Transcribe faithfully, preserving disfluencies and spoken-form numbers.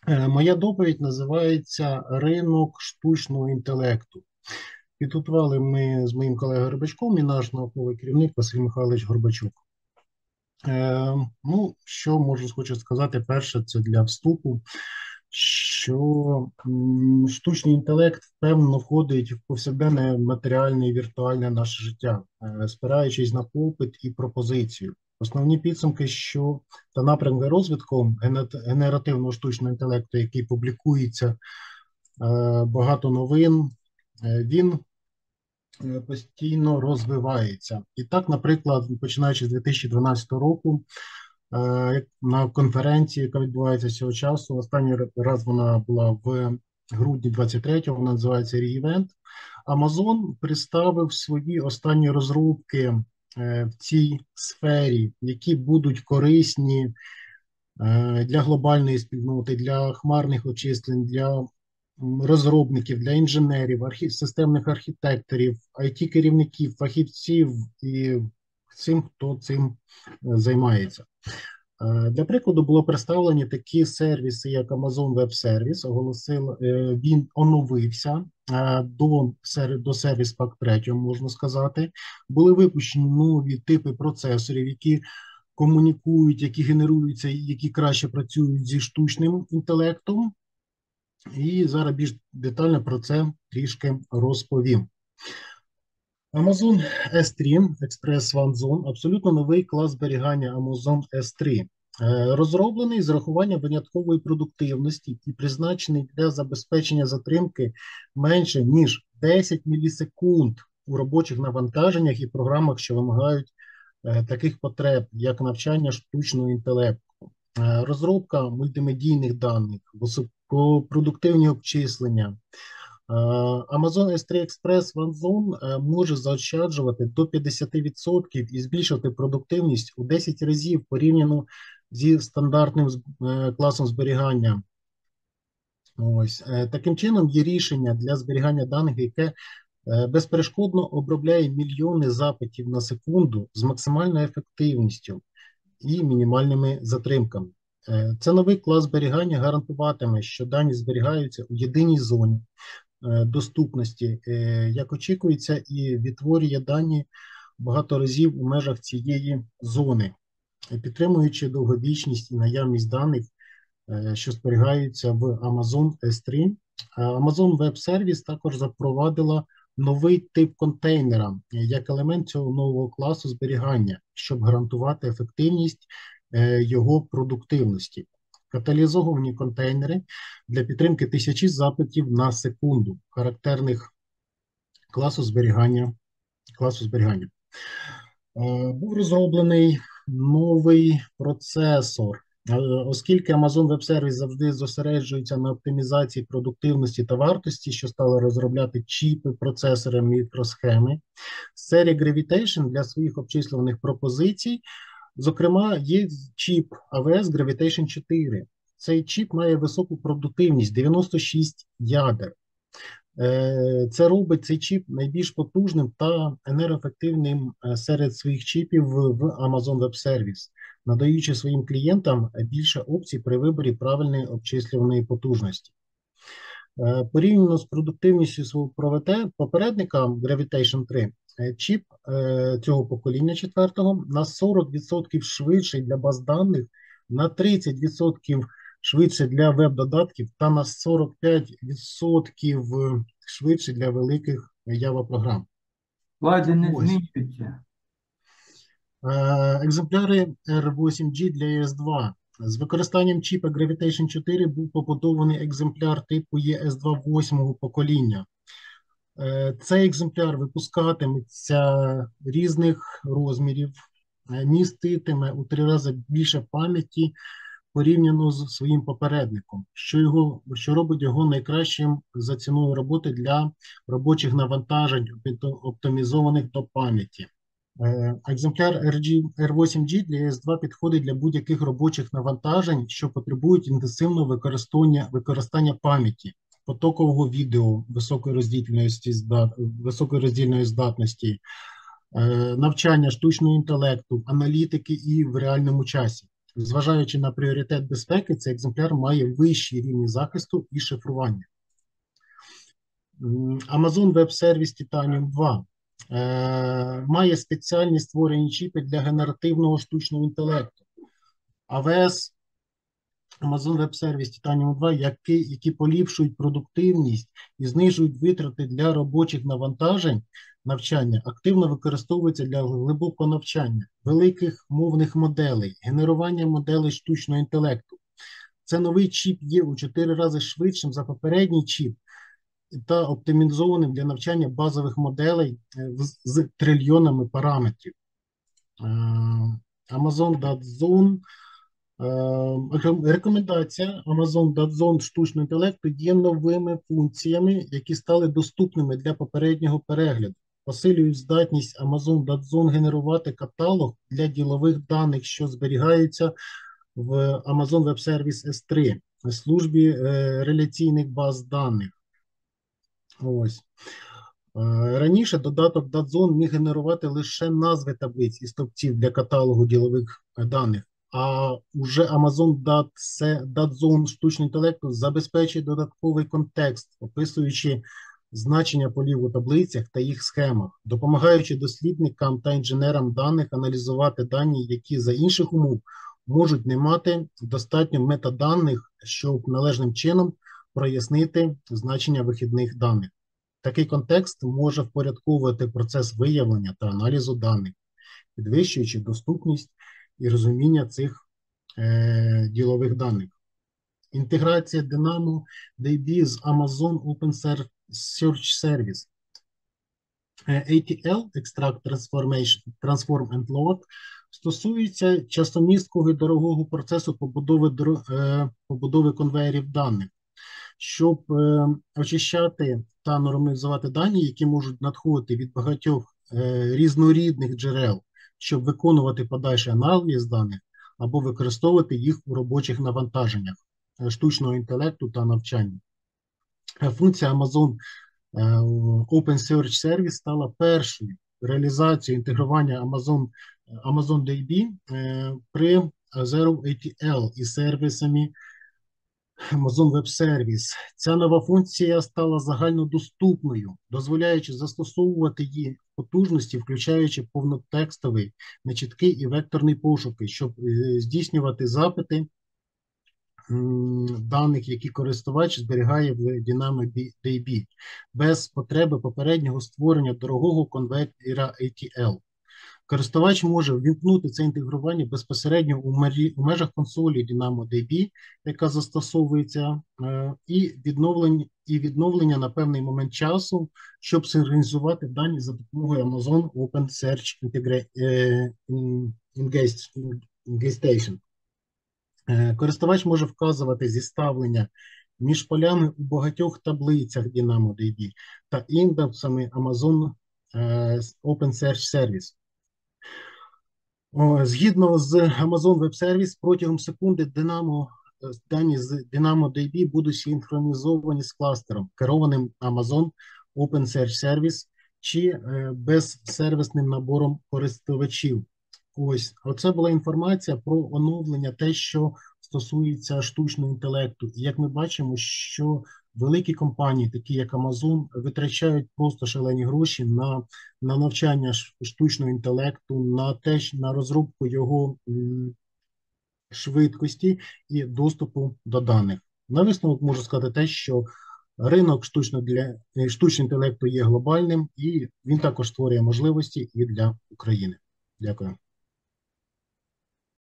Е, Моя доповідь називається «Ринок штучного інтелекту». Підготували ми з моїм колегою Горбачком і наш науковий керівник Василь Михайлович Горбачук. Е, ну, що можу хочу сказати, перше, це для вступу, що м, штучний інтелект впевнено входить в повсякденне матеріальне і віртуальне наше життя, е, спираючись на попит і пропозицію. Основні підсумки, що та напрямки розвитку гене- генеративного штучного інтелекту, який публікується е, багато новин, е, він е, постійно розвивається. І так, наприклад, починаючи з дві тисячі дванадцятого року, е, на конференції, яка відбувається цього часу, останній раз вона була в грудні двадцять третього, вона називається re:Event, Amazon представив свої останні розробки е, в цій сфері, які будуть корисні е, для глобальної спільноти, для хмарних очислень, для м, розробників, для інженерів, архі... системних архітекторів, ай ті-керівників, фахівців і всім, хто цим е, займається. Е, Для прикладу було представлені такі сервіси, як Amazon Web Service. Оголосив, е, він оновився е, до, сер- до Service Pack три, можна сказати. Були випущені нові типи процесорів, які комунікують, які генеруються, і які краще працюють зі штучним інтелектом. І зараз більш детально про це трішки розповім. Amazon ес три Express One Zone – абсолютно новий клас зберігання Amazon ес три, е, розроблений з урахуванням виняткової продуктивності і призначений для забезпечення затримки менше ніж десять мілісекунд у робочих навантаженнях і програмах, що вимагають е, таких потреб, як навчання штучного інтелекту, е, розробка мультимедійних даних, високопродуктивні обчислення. Е, Amazon ес три Express One Zone е, може заощаджувати до п'ятдесят відсотків і збільшувати продуктивність у десять разів порівняно зі стандартним е, класом зберігання. Ось е, таким чином є рішення для зберігання даних, яке е, безперешкодно обробляє мільйони запитів на секунду з максимальною ефективністю і мінімальними затримками. Е, Це новий клас зберігання гарантуватиме, що дані зберігаються у єдиній зоні е, доступності, е, як очікується, і відтворює дані багато разів у межах цієї зони, підтримуючи довговічність і наявність даних, е, що зберігаються в Amazon ес три. Е, Amazon Web Service також запровадила новий тип контейнера е, як елемент цього нового класу зберігання, щоб гарантувати ефективність е, його продуктивності. Каталізовані контейнери для підтримки тисячі запитів на секунду, характерних класу зберігання. Класу зберігання. Е, Був розроблений новий процесор. Е, Оскільки Amazon Web Service завжди зосереджується на оптимізації продуктивності та вартості, що стали розробляти чіпи, процесори, мікросхеми, серія Gravitation для своїх обчислюваних пропозицій, зокрема, є чіп ей ві ес Gravitation чотири. Цей чіп має високу продуктивність дев'яносто шість ядер. Е, Це робить цей чіп найбільш потужним та енергоефективним е, серед своїх чіпів в Amazon Web Service, надаючи своїм клієнтам більше опцій при виборі правильної обчислюваної потужності. Е, Порівняно з продуктивністю свого проведе- попередника Gravitation три, е, чіп е, цього покоління четвертого на сорок відсотків швидший для баз даних, на тридцять відсотків швидше для веб-додатків та на сорок п'ять відсотків швидше для великих Java програм. Слайди не Ось. змінюються. Е, Екземпляри ар вісім джі для і ес два. З використанням чіпа Gravitation чотири був побудований екземпляр типу і ес два восьмого покоління. Е, Цей екземпляр випускатиметься різних розмірів, е, міститиме у три рази більше пам'яті порівняно з своїм попередником, що його, що робить його найкращим за ціною роботи для робочих навантажень, опто- оптимізованих до пам'яті. Е, Екземпляр ар джі ар вісім джі для і ес два підходить для будь-яких робочих навантажень, що потребують інтенсивного використання, використання пам'яті, потокового відео високої роздільності, здат- високої роздільної здатності, е, навчання штучного інтелекту, аналітики і в реальному часі. Зважаючи на пріоритет безпеки, цей екземпляр має вищий рівень захисту і шифрування. Amazon Web Service Titanium два е, має спеціальні створені чіпи для генеративного штучного інтелекту. ей ві ес Amazon Web Service Titanium два, які, які поліпшують продуктивність і знижують витрати для робочих навантажень навчання, активно використовуються для глибокого навчання, великих мовних моделей, генерування моделей штучного інтелекту. Це новий чіп є у чотири рази швидшим за попередній чіп та оптимізованим для навчання базових моделей з трильйонами параметрів. Amazon.Zone Рекомендація Amazon.Zone штучного інтелекту є новими функціями, які стали доступними для попереднього перегляду. Посилюють здатність Amazon.Zone генерувати каталог для ділових даних, що зберігаються в Amazon Web Service ес три, службі е, реляційних баз даних. Ось. Е, раніше додаток .Zone міг генерувати лише назви таблиць і стовпців для каталогу ділових даних. А вже Amazon.Zone штучного інтелекту забезпечує додатковий контекст, описуючи значення полів у таблицях та їх схемах, допомагаючи дослідникам та інженерам даних аналізувати дані, які за інших умов можуть не мати достатньо метаданих, щоб належним чином прояснити значення вихідних даних. Такий контекст може впорядковувати процес виявлення та аналізу даних, підвищуючи доступність і розуміння цих е, ділових даних. Інтеграція DynamoDB з Amazon Open Search Service. ей ті ел Extract Transformation, Transform and Load стосується частомісткого і дорогого процесу побудови, е, побудови конвеєрів даних, щоб е, очищати та нормалізувати дані, які можуть надходити від багатьох е, різнорідних джерел, щоб виконувати подальший аналіз даних або використовувати їх у робочих навантаженнях штучного інтелекту та навчання. Функція Amazon Open Search Service стала першою реалізацією інтегрування Amazon, AmazonDB при Zero ей ті ел із сервісами Amazon Web Service. Ця нова функція стала загальнодоступною, дозволяючи застосовувати її потужності, включаючи повнотекстовий, нечіткий і векторний пошуки, щоб здійснювати запити даних, які користувач зберігає в DynamoDB, без потреби попереднього створення дорогого конвертера ей ті ел. Користувач може ввімкнути це інтегрування безпосередньо у, мері, у межах консолі DynamoDB, яка застосовується, е, і, відновлення, і відновлення на певний момент часу, щоб синхронізувати дані за допомогою Amazon Open Search Ingestation. Е, користувач може вказувати зіставлення між полями у багатьох таблицях DynamoDB та індексами Amazon е, Open Search Service. Згідно з Amazon Web Service, протягом секунди Dynamo, дані з DynamoDB будуть синхронізовані з кластером, керованим Amazon Open Search Service чи е, безсервісним набором користувачів. Ось, оце була інформація про оновлення, те, що стосується штучного інтелекту. І як ми бачимо, що великі компанії, такі як Amazon, витрачають просто шалені гроші на, на навчання штучного інтелекту, на те, на розробку його м, швидкості і доступу до даних. На висновок можу сказати те, що ринок штучного, для, штучного інтелекту є глобальним, і він також створює можливості і для України. Дякую.